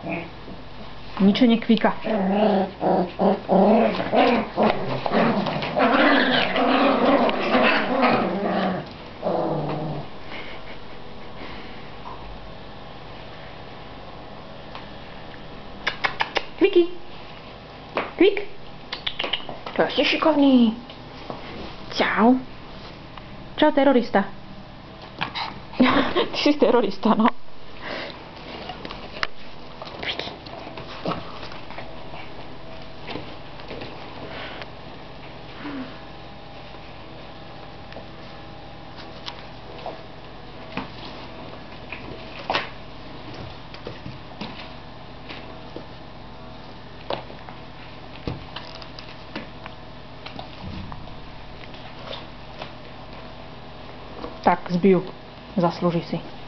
Ničo nekvíka. Kvíky. Kvík. To si šikovný. Čau. Čau, terorista. Ty si terorista, no. Tak, zbijú. Zaslúži si.